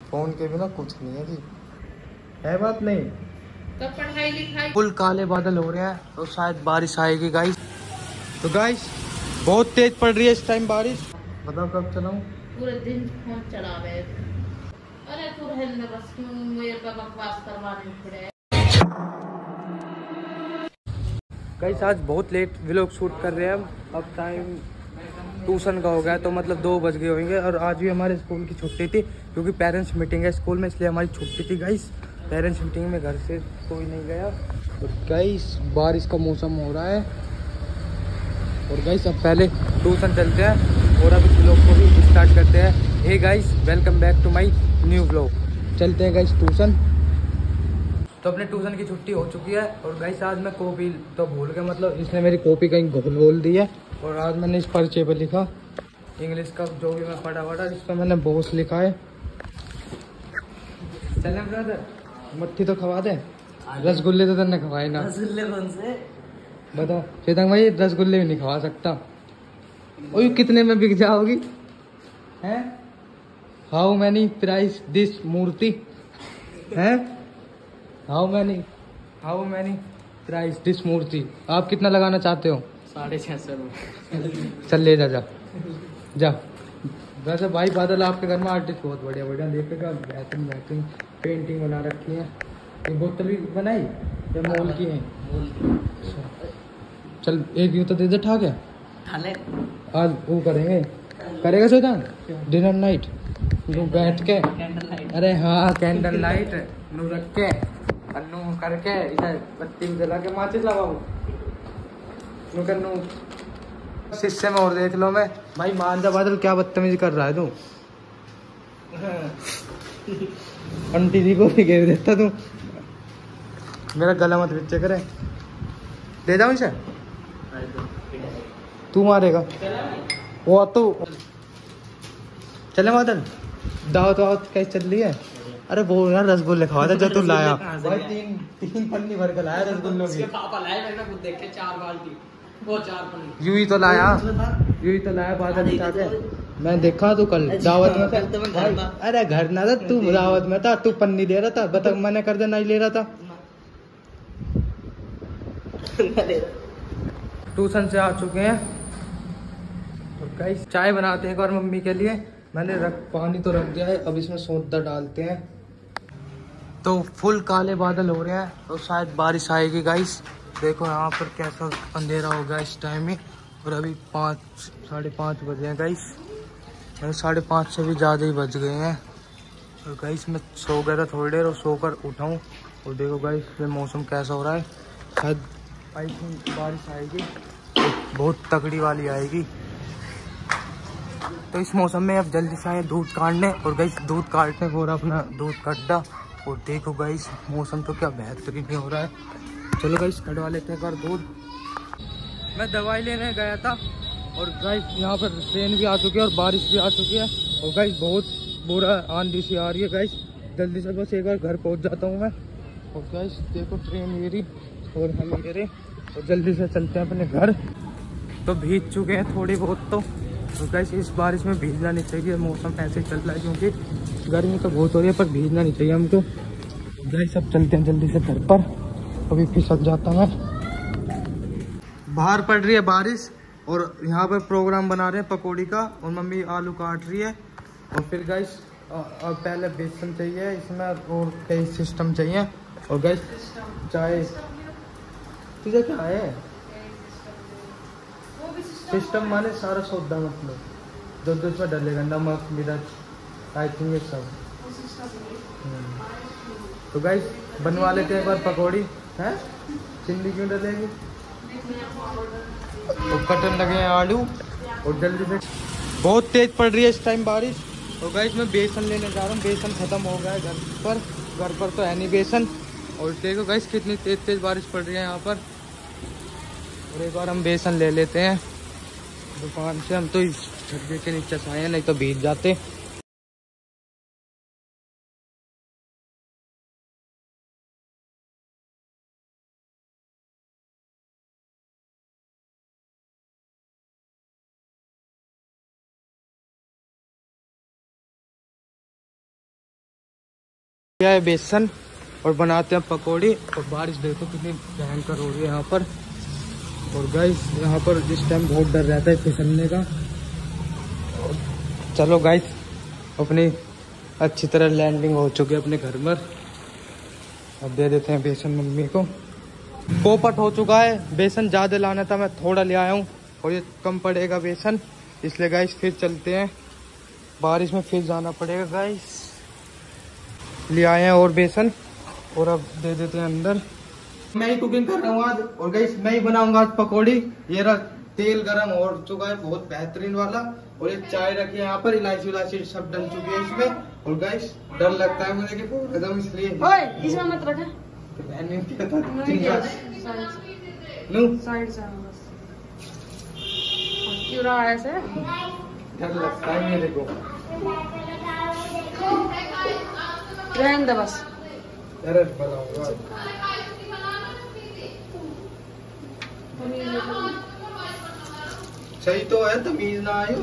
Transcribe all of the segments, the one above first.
Phone के बिना कुछ नहीं है जी, है बात नहीं। तो पढ़ाई लिखाई फुल काले बादल हो रहे हैं तो शायद बारिश आएगी गाइस। तो गाइस बहुत तेज पड़ रही है इस टाइम बारिश। बताओ कब चलाऊं? पूरे दिन फोन चलावे। अरे तू रहने दे बस, क्यों मेरे पे बकवास करवाने पड़े। गाइस आज बहुत लेट व्लॉग शूट कर रहे हैं हम। अब टाइम ट्यूशन का हो गया तो मतलब 2 बज गए होंगे। और आज भी हमारे स्कूल की छुट्टी थी क्योंकि पेरेंट्स मीटिंग है स्कूल में, इसलिए हमारी छुट्टी थी गाइस। पेरेंट्स मीटिंग में घर से कोई नहीं गया। तो गाइस बारिश का मौसम हो रहा है और गाइस अब पहले ट्यूशन चलते हैं और अब व्लॉग को भी स्टार्ट करते हैं। Hey guys welcome back to my new vlog. चलते हैं गाइस ट्यूशन। तो अपने ट्यूशन की छुट्टी हो चुकी है और गाइस आज मैं कॉपी तो भूल गया, मतलब इसने मेरी कॉपी कहीं बोल दी है। और आज मैंने इस पर्चे पर लिखा इंग्लिश का जो भी मैं पढ़ा इस पर मैंने बॉस लिखा है। चलना ब्रदर, मट्ठी तो खवा दे। रसगुल्ले तो तुमने खवाए ना। रसगुल्ले कौन से? बताओ चेतंग भाई, रसगुल्ले भी नहीं खवा सकता। ओए कितने में बिक जाओगी? हैं? How many price this murti? हैं? How many price this murti? आप कितना लगाना चाहते हो? 650 रुपये। चल ले जा जा। वैसे भाई बादल आपके घर में आर्टिस्ट बहुत बढ़िया बढ़िया देखेगा, बेहतरीन पेंटिंग बना रखी है। ये बोतल भी बनाई या मोल की है? चल एक यूँ तो दे दे ठाक है। आज वो करेगा सोचा डिनर नाइट नू बैठ के। अरे हाँ कैंडल लाइट नू रख के नू करके इधर बत्ती जला के माचिस लगाओ नू कर नू शीशे में। और देख लो मैं भाई मान जा बादल, क्या बदतमीजी कर रहा है तू? आंटी जी को भी घेर देता तू। मेरा गला मत बिच्चे करे, दे जाऊं इसे? तू मारेगा वो तो। चले बादल दावत वावत कैसे चल रही है? अरे वो यार रसगुल्ले खवा था जो तू लाया भाई, तीन पन्नी भर के लाया रसगुल्लों की। पापा लाए, मैंने खुद देखे 4 बाल्टी, वो 4 पन्नी। यूं ही तो लाया बादल उठा के। मैं देखा तू कल दावत में था। अरे घर ना था तू, दावत में था तू, पन्नी ले रहा था। बता मैंने कर दे नहीं ले रहा था। ट्यूशन से आ चुके हैं और गाइस चाय बनाते हैं एक बार मम्मी के लिए। मैंने पानी तो रख दिया है, अब इसमें सोडा डालते हैं। तो फुल काले बादल हो रहे हैं तो शायद बारिश आएगी गाइस। देखो यहाँ पर कैसा अंधेरा हो गया इस टाइम में। और अभी 5-5:30 बजे हैं गाइस। 5:30 से भी ज़्यादा ही बज गए हैं। और गाइस मैं सो गया था थोड़ी देर और सोकर उठाऊँ और देखो गाइस ये मौसम कैसा हो रहा है। शायद आई थिंक बारिश आएगी, बहुत तगड़ी वाली आएगी। तो इस मौसम में अब जल्दी से आए दूध काटने और गाइस दूध काटने को अपना दूध कट्टा। और देखो गाइस मौसम तो क्या बेहतरीन हो रहा है। चलो गाइस कटवा लेते हैं एक बार दूध। मैं दवाई लेने गया था और गाइस यहाँ पर ट्रेन भी आ चुकी है और बारिश भी आ चुकी है। और गाइस बहुत बुरा आंधी सी आ रही है गाइस। जल्दी से बस एक बार घर पहुँच जाता हूँ मैं। और गाइस देखो ट्रेन मेरी और हम मेरे, और जल्दी से चलते हैं अपने घर। तो भीग चुके हैं थोड़ी बहुत तो गाइस इस बारिश में भीगना नहीं चाहिए। मौसम ऐसे चल रहा है क्योंकि गर्मी तो बहुत हो रही है, पर भीगना नहीं चाहिए हमको। गाइस अब चलते हैं जल्दी से घर पर, अभी फिसल जाता मैं। बाहर पड़ रही है बारिश और यहाँ पर प्रोग्राम बना रहे हैं पकौड़ी का और मम्मी आलू काट रही है। और फिर गाइस अब पहले बेसन चाहिए इसमें और कई सिस्टम चाहिए। और गाइस चाय तुझे क्या है? सिस्टम माने सारा सौदा, मतलब जो जो इसमें डलेगा, नमक मिर्च आई थिंक ये सब। तो गाइस बनवा लेते हैं एक बार पकौड़ी। हैं चिल्ली क्यों डलेगी? तो कटन लगे हैं आलू और जल्दी से। बहुत तेज पड़ रही है इस टाइम बारिश। और गाइस मैं बेसन लेने जा रहा हूँ, बेसन खत्म हो गया है घर पर तो है नहीं बेसन। और देखो गाइस कितनी तेज बारिश पड़ रही है यहाँ पर। और एक बार हम बेसन ले लेते हैं दुकान से। हम तो इस छज्जे के नीचे से आए हैं, नहीं तो भीग जाते। क्या है बेसन और बनाते हैं पकौड़ी। और बारिश देखो कितनी भयंकर हो रही है यहाँ पर। और गाइस यहाँ पर इस टाइम बहुत डर रहता है फिसलने का। चलो गाइस अपनी अच्छी तरह लैंडिंग हो चुकी है अपने घर में। अब दे देते हैं बेसन मम्मी को। पोपट हो चुका है। बेसन ज़्यादा लाना था, मैं थोड़ा ले आया हूँ और ये कम पड़ेगा बेसन, इसलिए गाइस फिर चलते हैं। बारिश में फिर जाना पड़ेगा गाइस। ले आए हैं और बेसन और अब दे देते हैं अंदर। मैं ही कुकिंग कर रहा हूँ आज और गाइस मैं ही बनाऊंगा आज पकौड़ी। ये रहा तेल गरम हो चुका है बहुत बेहतरीन वाला। और ये चाय रखी है यहाँ पर, इलायची इलायची सब डल चुकी है इसमें। और गाइस डर लगता है मुझे कि एकदम, इसलिए इसमें मत रखे। साइड से बस क्यों रहा है ऐसे? डर लगता है मेरे को। रहने दे बस। अरे बनाऊंगा। सही तो है, तमीज ना आयो।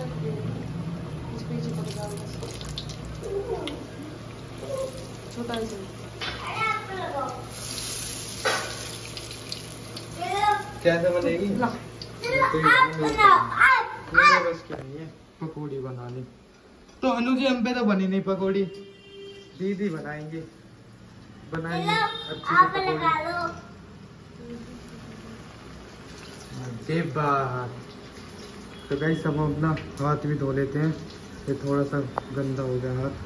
छोटा ही कैसे बनेगी? बस क्या नहीं है पकौड़ी बनानी। तो अनु जी हम पे तो बनी नहीं पकौड़ी, दीदी बनाएंगे अच्छी पकौड़ी। बात तो गाइस सब अपना हाथ भी धो लेते हैं, ये थोड़ा सा गंदा हो गया हाथ।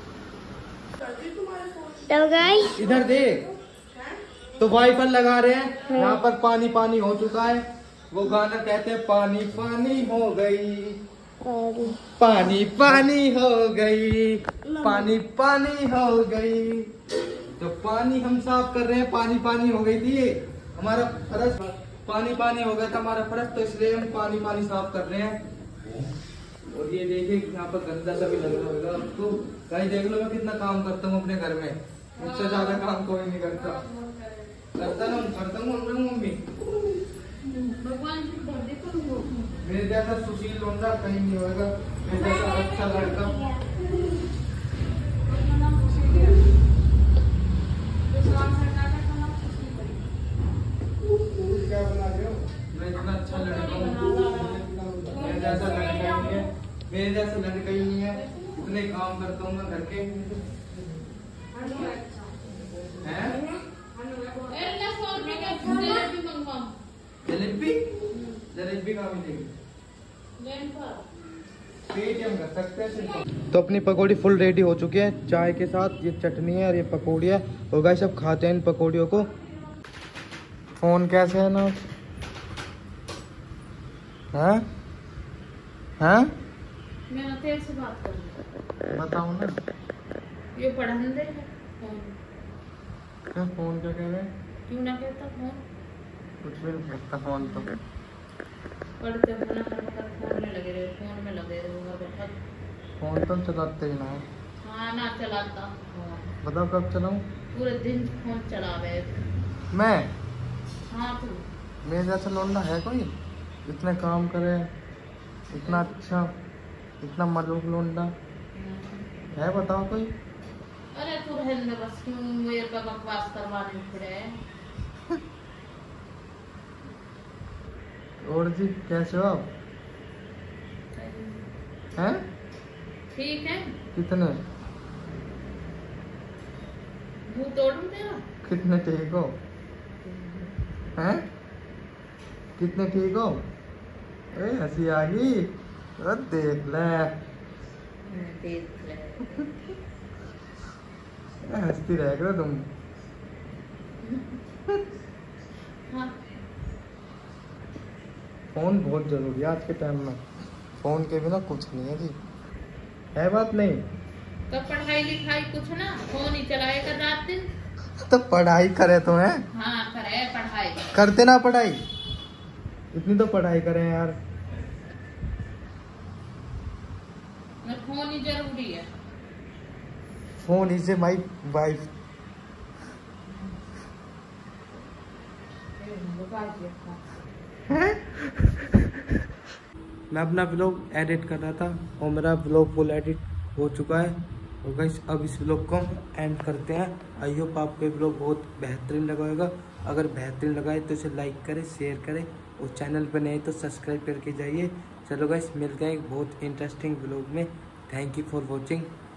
तो गाइस इधर देख, तो वाइपर लगा रहे हैं यहाँ पर। पानी पानी हो चुका है, वो गाना कहते हैं पानी पानी हो गई, पानी पानी हो गई, पानी पानी हो गई। तो पानी हम साफ कर रहे हैं, पानी पानी हो गई थी ये हमारा फर्ज, पानी पानी हो गया था हमारा फर्ज, तो इसलिए हम पानी पानी साफ कर रहे हैं। और ये देखिए यहाँ पर गंदा सा भी लग रहा होगा आपको। कहीं देख लो मैं कितना काम करता हूँ अपने घर में, मुझसे ज्यादा काम कोई नहीं करता। करता हूँ मम्मी। मेरे जैसा सुशील लोंडा कहीं नहीं होगा, मेरे जैसा अच्छा लड़का। क्या बना रहे हो? मैं इतना अच्छा लड़का हूँ, मेरे जैसा लड़का ही नहीं है, मेरे जैसा लड़का ही नहीं है। इतने काम करता हूँ मैं घर के। जलेबी जलेबी कहाँ मिलेगी? पेटीएम कर सकते हैं। तो अपनी पकौड़ी फुल रेडी हो चुकी है चाय के साथ। ये चटनी है और ये पकौड़ी है। और गाइस सब खाते हैं इन पकौड़ियों को। फोन कैसे है ना? हैं हैं मैं तेरे से बात कर बताओ ना। ये पढ़ने दे फोन। क्या फोन क्या कह रहे हैं? क्यों ना कहता फोन? कुछ भी नहीं कहता फोन तो। पढ़ते होना फोन में लगे रहे, फोन में लगे रहे। फोन तो चलाते ही ना है। हाँ ना चलाता। बताओ कब चलाऊं? पूरे दिन फोन चलावे। मैं? हाँ तू। मेरे जैसा लौंडा है कोई? इतने काम करे, इतना अच्छा, इतना मरूफ लौंडा है? बताओ कोई। अरे तू रहने बस, क्यों मेरे पे बकवास करवाने पड़े? और जी कैसे हो आप? हैं? ठीक है। कितने? मुंह तोड़ूं तेरा? कितने ठीक हो? हैं? कितने ठीक हो? ए हंसी आ गई। देख ले, देख ले। हंसती रह करो तुम। हाँ। फोन बहुत जरूरी है आज के टाइम में। फोन के बिना कुछ नहीं है जी, है बात नहीं? तो पढ़ाई लिखाई कुछ ना, फोन ही चलाएगा रात दिन। तो पढ़ाई करे तो है? हाँ करे पढ़ाई। करते ना पढ़ाई, इतनी तो पढ़ाई करें यार। फोन ही जरूरी है। Phone is my wife. मैं अपना ब्लॉग एडिट कर रहा था और मेरा ब्लॉग फुल एडिट हो चुका है। और गाइस अब इस ब्लॉग को हम एंड करते हैं। आई होप आपको ये ब्लॉग बहुत बेहतरीन लगा होगा। अगर बेहतरीन लगा है तो इसे लाइक करें, शेयर करें और चैनल पर नए तो सब्सक्राइब करके जाइए। चलो गाइस मिलते हैं एक बहुत इंटरेस्टिंग ब्लॉग में। Thank you for watching.